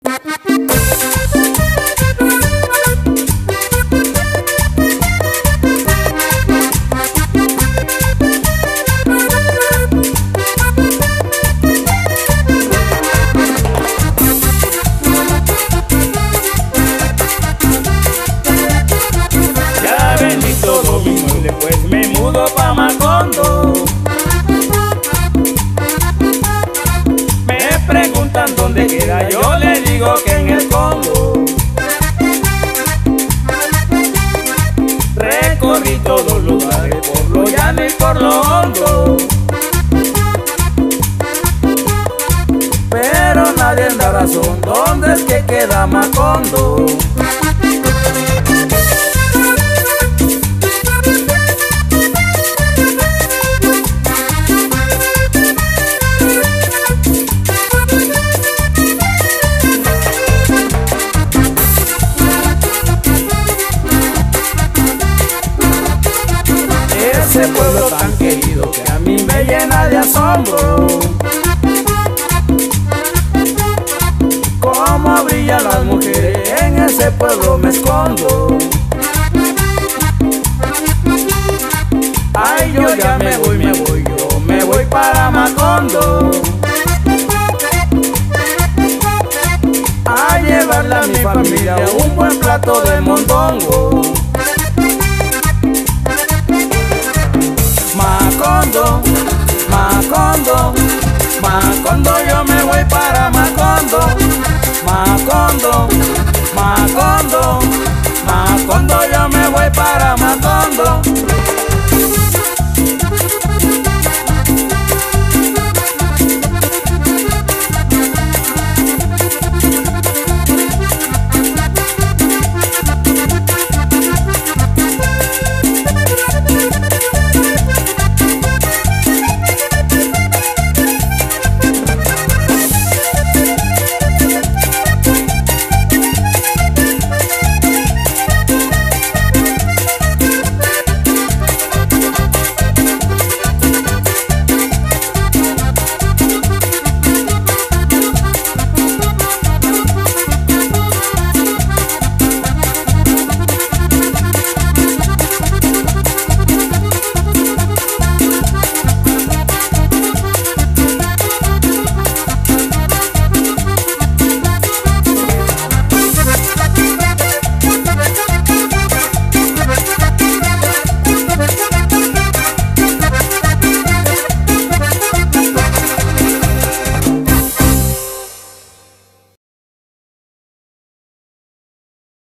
Pues me mudo pa' Macondo. Me preguntan dónde queda, yo le digo que en el Congo. Recorrí todos los lugares, por lo llano y por lo hondo, pero nadie da razón dónde es que queda Macondo. Ese pueblo tan querido que a mí me llena de asombro, cómo brillan las mujeres, en ese pueblo me escondo. Ay, yo ya me voy, yo me voy para Macondo, a llevarle a mi familia un buen plato de mondongo. Macondo, Macondo, Macondo, yo me voy para